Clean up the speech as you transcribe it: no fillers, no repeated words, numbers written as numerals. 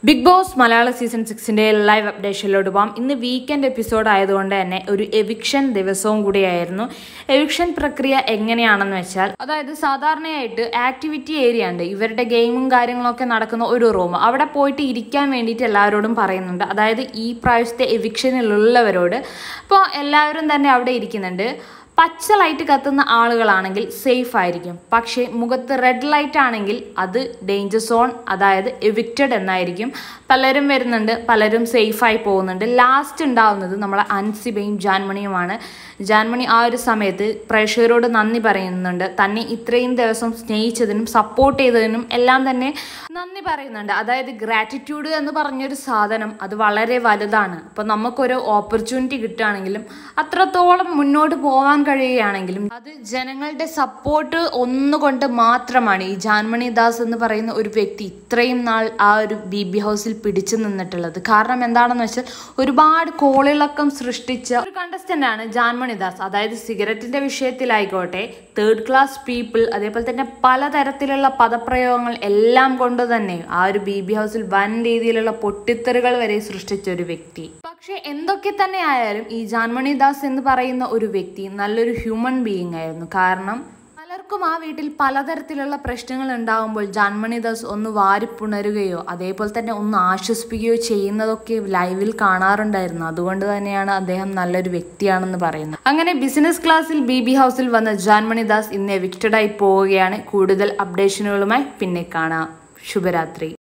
Big Boss മലയാള season 6 live അപ്ഡേഷനിലോട്ട് പോകാം. ഇന്ന് വീക്കെൻഡ് എപ്പിസോഡ് ആയതുകൊണ്ട് തന്നെ ഒരു എവിക്ഷൻ ദിവസവും കൂടിയായിരുന്നു. എവിക്ഷൻ പ്രക്രിയ എങ്ങനെയാണെന്ന് വെച്ചാൽ, അതായത് സാധാരണയായിട്ട് ആക്ടിവിറ്റി ഏരിയ ഉണ്ട്, ഇവരുടെ ഗെയിമും കാര്യങ്ങളൊക്കെ നടക്കുന്ന ഒരു റൂം, അവിടെ പോയിട്ട് ഇരിക്കാൻ വേണ്ടിയിട്ട് എല്ലാവരോടും പറയുന്നുണ്ട്. അതായത് ഈ പ്രാവശ്യത്തെ എവിക്ഷനിലുള്ളവരോട് ഇപ്പോൾ എല്ലാവരും തന്നെ അവിടെ ഇരിക്കുന്നുണ്ട്. പച്ച ലൈറ്റ് കത്തുന്ന ആളുകളാണെങ്കിൽ സേഫ് ആയിരിക്കും, പക്ഷേ മുഖത്ത് റെഡ് ലൈറ്റ് ആണെങ്കിൽ അത് ഡേഞ്ചർ സോൺ, അതായത് എവിക്റ്റഡ് എന്നായിരിക്കും. പലരും വരുന്നുണ്ട്, പലരും സേഫായി പോകുന്നുണ്ട്. ലാസ്റ്റ് ഉണ്ടാവുന്നത് നമ്മളെ അൻസിബയും ജാൻമണിയുമാണ്. ജാൻമണി ആ ഒരു സമയത്ത് പ്രേക്ഷകരോട് നന്ദി പറയുന്നുണ്ട്, തന്നെ ഇത്രയും ദിവസം സ്നേഹിച്ചതിനും സപ്പോർട്ട് ചെയ്തതിനും എല്ലാം തന്നെ നന്ദി പറയുന്നുണ്ട്. അതായത് ഗ്രാറ്റിറ്റ്യൂഡ് എന്ന് പറഞ്ഞൊരു സാധനം അത് വളരെ വലുതാണ്. അപ്പോൾ നമുക്കൊരു ഓപ്പർച്യൂണിറ്റി കിട്ടുകയാണെങ്കിലും അത്രത്തോളം മുന്നോട്ട് പോകാൻ കഴിയുകയാണെങ്കിലും അത് ജനങ്ങളുടെ സപ്പോർട്ട് ഒന്നുകൊണ്ട് മാത്രമാണ് ഈ ജാൻമണി ദാസ് എന്ന് പറയുന്ന ഒരു വ്യക്തി ഇത്രയും നാൾ ആ ഒരു BB ഹൗസിൽ പിടിച്ചു നിന്നിട്ടുള്ളത്. കാരണം എന്താണെന്ന് വെച്ചാൽ ഒരുപാട് കോളിളക്കം സൃഷ്ടിച്ച ഒരു കണ്ടസ്റ്റന്റ് ആണ് ജാൻമണി ദാസ്. അതായത് സിഗരറ്റിന്റെ വിഷയത്തിലായിക്കോട്ടെ, തേർഡ് ക്ലാസ് പീപ്പിൾ, അതേപോലെ തന്നെ പലതരത്തിലുള്ള പദപ്രയോഗങ്ങൾ എല്ലാം കൊണ്ട് തന്നെ ആ ഒരു BB ഹൗസിൽ വൻ രീതിയിലുള്ള പൊട്ടിത്തെറികൾ വരെ സൃഷ്ടിച്ച ഒരു വ്യക്തി. പക്ഷെ എന്തൊക്കെ തന്നെ ആയാലും ഈ ജാൻമണി ദാസ് എന്ന് പറയുന്ന ഒരു വ്യക്തി നല്ലൊരു ഹ്യൂമൻ ബീയിങ് ആയിരുന്നു. കാരണം പലർക്കും ആ വീട്ടിൽ പലതരത്തിലുള്ള പ്രശ്നങ്ങൾ ഉണ്ടാകുമ്പോൾ ജാൻമണി ദാസ് ഒന്ന് വാരിപ്പുണരുകയോ അതേപോലെ തന്നെ ഒന്ന് ആശ്വസിപ്പിക്കുകയോ ചെയ്യുന്നതൊക്കെ ലൈവിൽ കാണാറുണ്ടായിരുന്നു. അതുകൊണ്ട് തന്നെയാണ് അദ്ദേഹം നല്ലൊരു വ്യക്തിയാണെന്ന് പറയുന്നത്. അങ്ങനെ ബിസിനസ് ക്ലാസ്സിൽ BB ഹൗസിൽ വന്ന ജാൻമണി ദാസ് ഇന്ന് എവിക്റ്റഡായി പോവുകയാണ്. കൂടുതൽ അപ്ഡേഷനുകളുമായി പിന്നെ കാണാം. ശുഭരാത്രി.